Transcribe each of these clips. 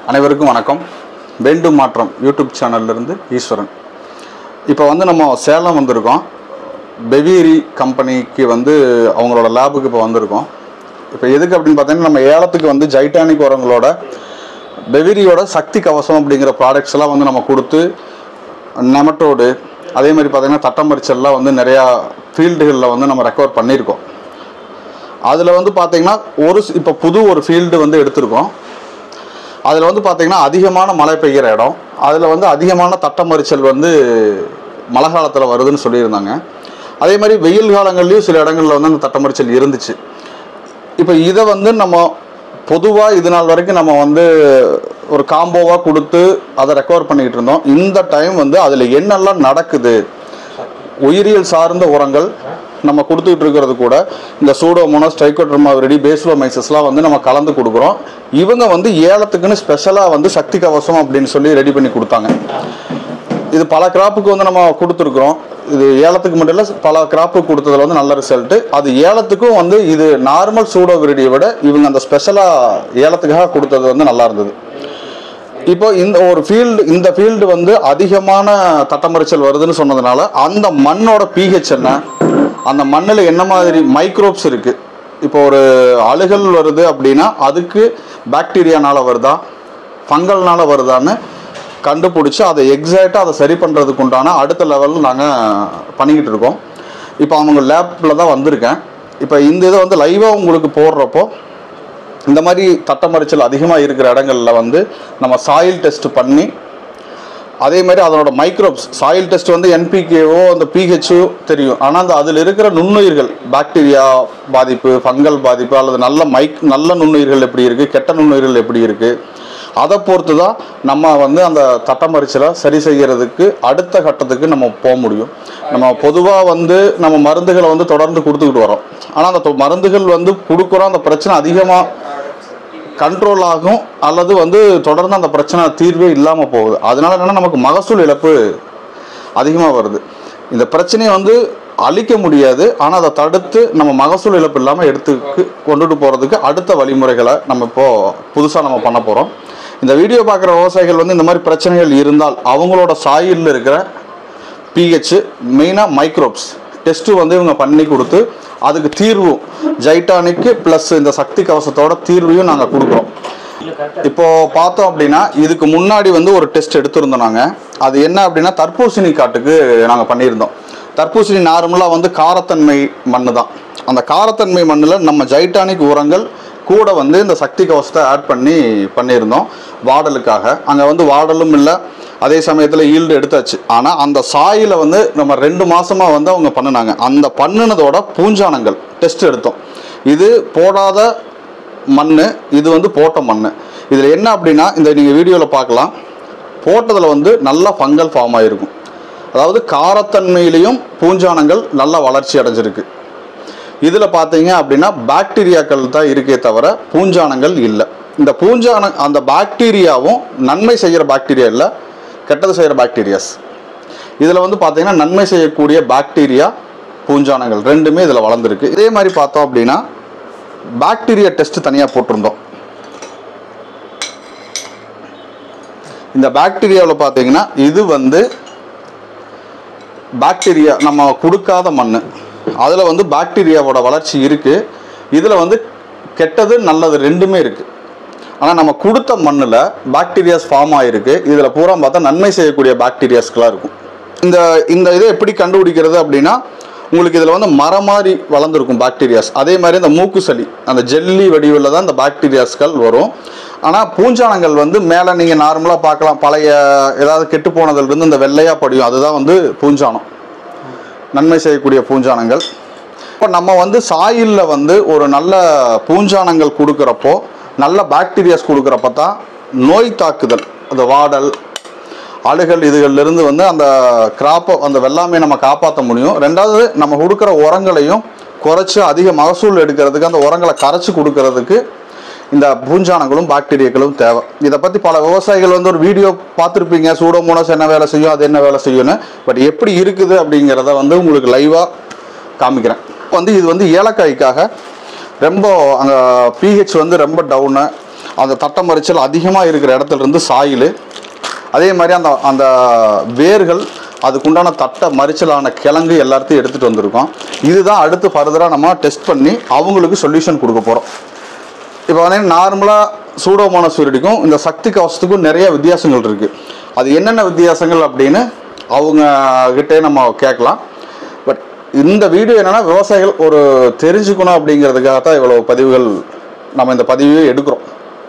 அனைவருக்கும் வணக்கம். வேண்டும் மாற்றம் யூடியூப் சேனல்லேருந்து ஈஸ்வரன். இப்போ நம்ம சேலம் வந்திருக்கோம். பெவேரி கம்பெனிக்கு அவங்களோட லேபுக்கு இப்போ வந்திருக்கோம். இப்போ எதுக்கு அப்படின்னு பார்த்தீங்கன்னா, நம்ம ஏலத்துக்கு ஜைட்டானிக் உரங்களோட பெவேரியோட சக்தி கவசம் அப்படிங்கிற ப்ராடக்ட்ஸ் எல்லாம் நம்ம கொடுத்து நெமட்டோடு அதே மாதிரி பார்த்தீங்கன்னா தட்டமரிச்சல்லாம் நிறையா ஃபீல்டுகளில் நம்ம ரெக்கவர் பண்ணியிருக்கோம். அதில் பார்த்தீங்கன்னா இப்போ புது ஒரு ஃபீல்டு எடுத்திருக்கோம். அதில் பார்த்தீங்கன்னா அதிகமான மழை பெய்கிற இடம், அதில் அதிகமான தட்டமரிச்சல் மழை காலத்தில் வருதுன்னு சொல்லியிருந்தாங்க. அதே மாதிரி வெயில் காலங்கள்லேயும் சில இடங்களில் அந்த தட்டமரிச்சல் இருந்துச்சு. இப்போ இதை நம்ம பொதுவாக இது நாள் வரைக்கும் நம்ம ஒரு காம்போவாக கொடுத்து அதை ரெக்கவர் பண்ணிக்கிட்டு இருந்தோம். இந்த டைம் அதில் என்னெல்லாம் நடக்குது, உயிரியல் சார்ந்த உரங்கள் நம்ம கொடுத்துக்கிட்டு இருக்கிறது கூட இந்த சூடோமோனாஸ், ட்ரைகோடர்மா விரிடி, பேசிலோமைசஸ்லாம் நம்ம கலந்து கொடுக்குறோம். இவங்க ஏலத்துக்குன்னு ஸ்பெஷலாக சக்தி கவசம் அப்படின்னு சொல்லி ரெடி பண்ணி கொடுத்தாங்க. இது பல கிராப்புக்கு நம்ம கொடுத்துருக்குறோம். இது ஏலத்துக்கு மட்டும் இல்லை, பல கிராப்புக்கு கொடுத்ததில் நல்ல ரிசல்ட்டு. அது ஏலத்துக்கும் இது நார்மல் சூடோ விரிடியை விட இவங்க அந்த ஸ்பெஷலாக ஏலத்துக்காக கொடுத்தது நல்லா இருந்தது. இப்போ இந்த ஃபீல்டு அதிகமான தட்டமரிச்சல் வருதுன்னு சொன்னதுனால அந்த மண்ணோட pH என்ன, அந்த மண்ணில் என்ன மாதிரி மைக்ரோப்ஸ் இருக்குது, இப்போ ஒரு அழுகல் வருது அப்படின்னா அதுக்கு பாக்டீரியானால வருதா ஃபங்கல்னால வருதான்னு கண்டுபிடிச்சி அதை எக்ஸாக்டாக அதை சரி பண்ணுறதுக்கு உண்டான அடுத்த லெவலில் நாங்கள் பண்ணிக்கிட்டு இருக்கோம். இப்போ அவங்க லேப்பில் தான் வந்திருக்கேன். இப்போ இந்த இதை லைவாக உங்களுக்கு போடுறப்போ இந்த மாதிரி தட்டமரிச்சல் அதிகமாக இருக்கிற இடங்களில் நம்ம சாயில் டெஸ்ட் பண்ணி அதே மாதிரி அதனோட மைக்ரோப்ஸ், சாயில் டெஸ்ட் என்பிகேவோ அந்த பிஹெச்சோ தெரியும். ஆனால் அதில் இருக்கிற நுண்ணுயிர்கள், பாக்டீரியா பாதிப்பு, ஃபங்கல் பாதிப்பு அல்லது நல்ல நுண்ணுயிர்கள் எப்படி இருக்குது, கெட்ட நுண்ணுயிர்கள் எப்படி இருக்குது, அதை பொறுத்து தான் நம்ம அந்த தட்டமரிச்சலை சரி செய்கிறதுக்கு அடுத்த கட்டத்துக்கு நம்ம போக முடியும். நம்ம பொதுவாக நம்ம மருந்துகளை தொடர்ந்து கொடுத்துக்கிட்டு வரோம். ஆனால் அந்த மருந்துகள் கொடுக்குறோம், அந்த பிரச்சனை அதிகமாக கண்ட்ரோல் ஆகும் அல்லது தொடர்ந்து அந்த பிரச்சனை தீர்வே இல்லாமல் போகுது. அதனால என்னென்னா நமக்கு மகசூல் இழப்பு அதிகமாக வருது. இந்த பிரச்சனையை அழிக்க முடியாது, ஆனால் அதை தடுத்து நம்ம மகசூல் இழப்பு இல்லாமல் கொண்டுட்டு போகிறதுக்கு அடுத்த வழிமுறைகளை நம்ம இப்போது புதுசாக பண்ண போகிறோம். இந்த வீடியோ பார்க்குற விவசாயிகள் இந்த மாதிரி பிரச்சனைகள் இருந்தால் அவங்களோட சாயிலில் இருக்கிற pH, மெயினாக மைக்ரோப்ஸ் டெஸ்ட்டு இவங்க பண்ணி கொடுத்து அதுக்கு தீர்வும் ஜைட்டானிக்கு ப்ளஸ் இந்த சக்தி கவசத்தோட தீர்வையும் நாங்கள் கொடுக்குறோம். இப்போது பார்த்தோம் அப்படின்னா இதுக்கு முன்னாடி ஒரு டெஸ்ட் எடுத்திருந்தோம் நாங்கள். அது என்ன அப்படின்னா தர்பூசணி காட்டுக்கு நாங்கள் பண்ணியிருந்தோம். தர்பூசணி நார்மலாக காரத்தன்மை மண் தான். அந்த காரத்தன்மை மண்ணில் நம்ம ஜைட்டானிக் உரங்கள் கூட இந்த சக்தி கவசத்தை ஆட் பண்ணியிருந்தோம் வாடலுக்காக. அங்கே வாடலும் இல்லை, அதே சமயத்தில் ஈல்டு எடுத்தாச்சு. ஆனால் அந்த சாயில் நம்ம 2 மாதமாக அவங்க பண்ணினாங்க. அந்த பண்ணினதோட பூஞ்சானங்கள் டெஸ்ட் எடுத்தோம். இது போடாத மண், இது போட்ட மண். இதில் என்ன அப்படின்னா இந்த நீங்கள் வீடியோவில் பார்க்கலாம், போட்டதில் நல்ல ஃபங்கல் ஃபார்ம் ஆகிருக்கும். அதாவது காரத்தன்மையிலையும் பூஞ்சானங்கள் நல்ல வளர்ச்சி அடைஞ்சிருக்கு. இதில் பார்த்தீங்க அப்படின்னா பாக்டீரியாக்கள் தான் இருக்கே தவிர பூஞ்சானங்கள் இல்லை. இந்த அந்த பாக்டீரியாவும் நன்மை செய்கிற பாக்டீரியா இல்லை, கெட்டது செய்கிற பாக்டீரியாஸ். இதில் பார்த்தீங்கன்னா நன்மை செய்யக்கூடிய பாக்டீரியா, பூஞ்சானங்கள் ரெண்டுமே இதில் வளர்ந்துருக்கு. இதே மாதிரி பார்த்தோம் அப்படின்னா பாக்டீரியா டெஸ்ட் தனியாக போட்டிருந்தோம். இந்த பாக்டீரியாவில் பார்த்தீங்கன்னா இது பாக்டீரியா நம்ம கொடுக்காத மண். அதில் பாக்டீரியாவோட வளர்ச்சி இருக்குது. இதில் கெட்டது நல்லது ரெண்டுமே இருக்குது. ஆனால் நம்ம கொடுத்த மண்ணில் பாக்டீரியாஸ் ஃபார்ம் ஆகிருக்கு. இதில் பூரா பார்த்தா நன்மை செய்யக்கூடிய பாக்டீரியாஸ்களாக இருக்கும். இந்த இதை எப்படி கண்டுபிடிக்கிறது அப்படின்னா, உங்களுக்கு இதில் மரம் மாதிரி வளர்ந்துருக்கும் பாக்டீரியாஸ். அதே மாதிரி இந்த மூக்கு சளி, அந்த ஜெல்லி வடிவில் தான் இந்த பாக்டீரியாஸ்கள் வரும். ஆனால் பூஞ்சானங்கள் மேலே நீங்கள் நார்மலாக பார்க்கலாம், பழைய ஏதாவது கெட்டு போனதுலேருந்து இந்த வெள்ளையாக படியும், அதுதான் பூஞ்சானம், நன்மை செய்யக்கூடிய பூஞ்சானங்கள். இப்போ நம்ம சாயிலில் ஒரு நல்ல பூஞ்சானங்கள் கொடுக்குறப்போ, நல்ல பாக்டீரியாஸ் கொடுக்குறப்ப தான் நோய் தாக்குதல், அந்த வாடல், அழுகல் இதுகளிலிருந்து அந்த கிராப்பை, அந்த வெள்ளாமையை நம்ம காப்பாற்ற முடியும். ரெண்டாவது நம்ம கொடுக்குற உரங்களையும் குறைச்சி அதிக மகசூல் எடுக்கிறதுக்கு, அந்த உரங்களை கரைச்சி கொடுக்கறதுக்கு இந்த பூஞ்சானங்களும் பாக்டீரியாக்களும் தேவை. இதை பற்றி பல விவசாயிகள் ஒரு வீடியோ பார்த்துருப்பீங்க, சூடோமோனாஸ் என்ன வேலை செய்யும், அது என்ன வேலை செய்யும்னு. பட் எப்படி இருக்குது அப்படிங்கிறத உங்களுக்கு லைவாக காமிக்கிறேன். இது ஏலக்காய்க்காக ரொம்ப அங்கே pH ரொம்ப டவுனு, அந்த தட்டை மறிச்சல் அதிகமாக இருக்கிற இடத்துல இருந்து சாயில், அதே மாதிரி அந்த அந்த வேர்கள், அதுக்குண்டான தட்டை மறிச்சலான கிழங்கு எல்லாத்தையும் எடுத்துகிட்டு வந்திருக்கோம். இதுதான் அடுத்து ஃபர்தராக நம்ம டெஸ்ட் பண்ணி அவங்களுக்கு சொல்யூஷன் கொடுக்க போகிறோம். இப்போ வந்து நார்மலாக சூடோமோனாஸ் விரிடிக்கும் இந்த சக்தி கவசத்துக்கும் நிறைய வித்தியாசங்கள் இருக்குது. அது என்னென்ன வித்தியாசங்கள் அப்படின்னு அவங்ககிட்டே நம்ம கேட்கலாம். பட் இந்த வீடியோ என்னென்னா விவசாயிகள் ஒரு தெரிஞ்சுக்கணும் அப்படிங்கிறதுக்காக தான் இவ்வளோ பதிவுகள் நம்ம இந்த பதிவே எடுக்கிறோம்.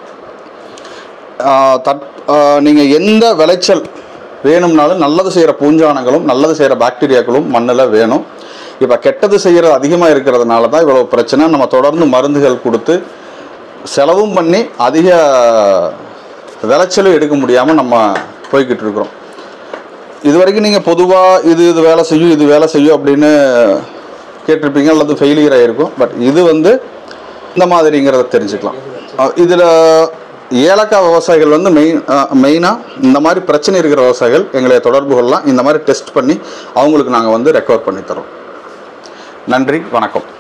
நீங்கள் எந்த விளைச்சல் வேணும்னாலும் நல்லது செய்கிற பூஞ்சானங்களும் நல்லது செய்கிற பாக்டீரியாக்களும் மண்ணில் வேணும். இப்போ கெட்டது செய்கிறது அதிகமாக இருக்கிறதுனால தான் இவ்வளோ பிரச்சனை. நம்ம தொடர்ந்து மருந்துகள் கொடுத்து செலவும் பண்ணி அதிக விளைச்சலும் எடுக்க முடியாமல் நம்ம போய்கிட்டு இருக்கிறோம். இது வரைக்கும் நீங்கள் பொதுவாக இது வேலை செய்யும் இது வேலை செய்யும் அப்படின்னு கேட்டிருப்பீங்க, அல்லது ஃபெயிலியர் ஆகிருக்கும். பட் இது வந்து இந்த மாதிரிங்கிறத தெரிஞ்சுக்கலாம். இதில் ஏலக்காய் விவசாயிகள் வந்து மெயினாக இந்த மாதிரி பிரச்சனை இருக்கிற விவசாயிகள் எங்களை தொடர்பு கொள்ளலாம். இந்த மாதிரி டெஸ்ட் பண்ணி அவங்களுக்கு நாங்கள் வந்து ரெக்கவர் பண்ணி தரோம். நன்றி, வணக்கம்.